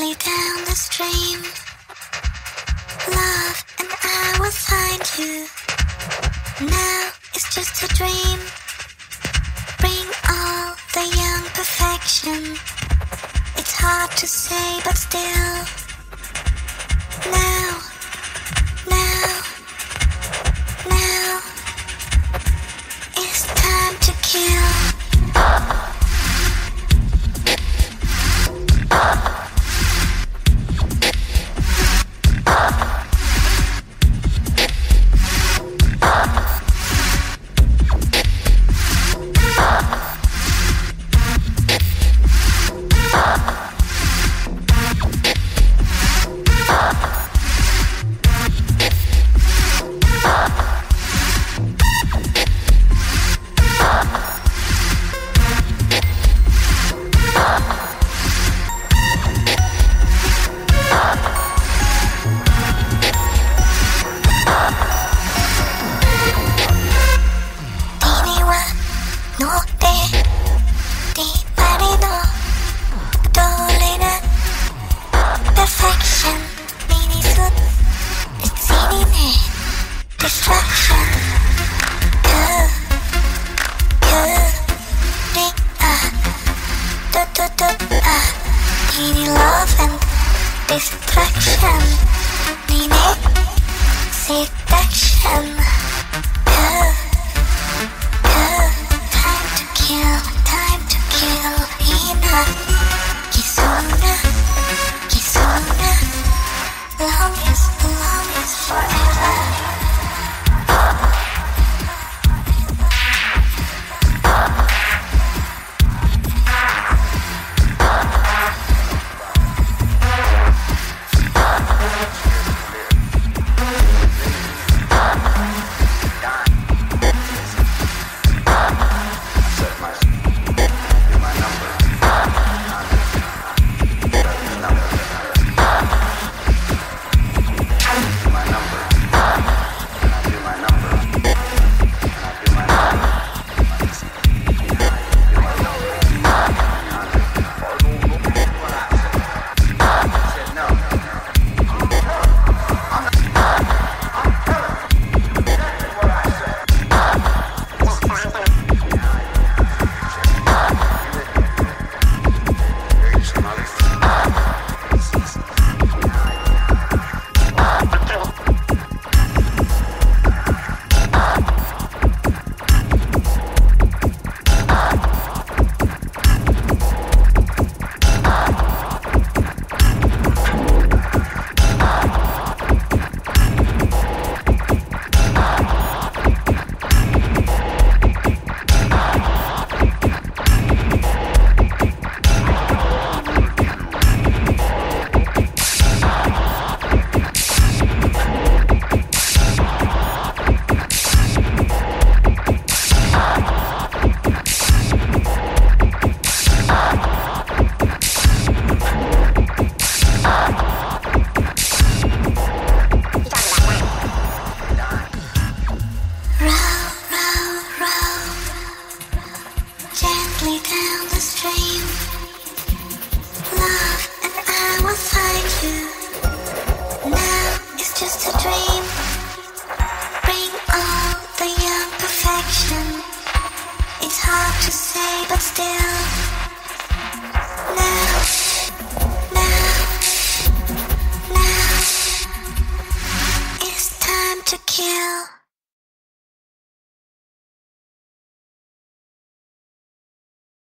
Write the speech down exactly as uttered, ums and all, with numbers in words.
gently down the stream. Love and I will find you. Now it's just a dream. Bring all the young perfection. It's hard to say, but still. Now, now, now, it's time to kill. Needy love and distraction. Needy seduction. Uh, uh, time to kill, time to kill. Hina, Kisuna, Kisuna. Long is, long is forever. Down the stream, love and I will find you. Now it's just a dream. Bring all the young perfection. It's hard to say, but still.